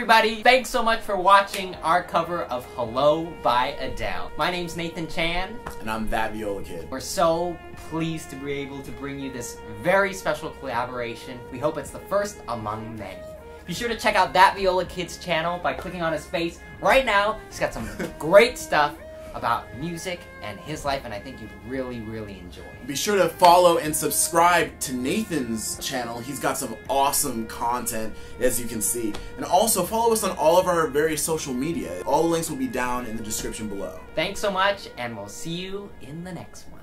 everybody, thanks so much for watching our cover of Hello by Adele. My name's Nathan Chan. And I'm ThatViolaKid. We're so pleased to be able to bring you this very special collaboration. We hope it's the first among many. Be sure to check out ThatViolaKid's channel by clicking on his face right now. He's got some great stuff about music and his life, and I think you'd really, really enjoy. Be sure to follow and subscribe to Nathan's channel. He's got some awesome content, as you can see. And also follow us on all of our various social media. All the links will be down in the description below. Thanks so much, and we'll see you in the next one.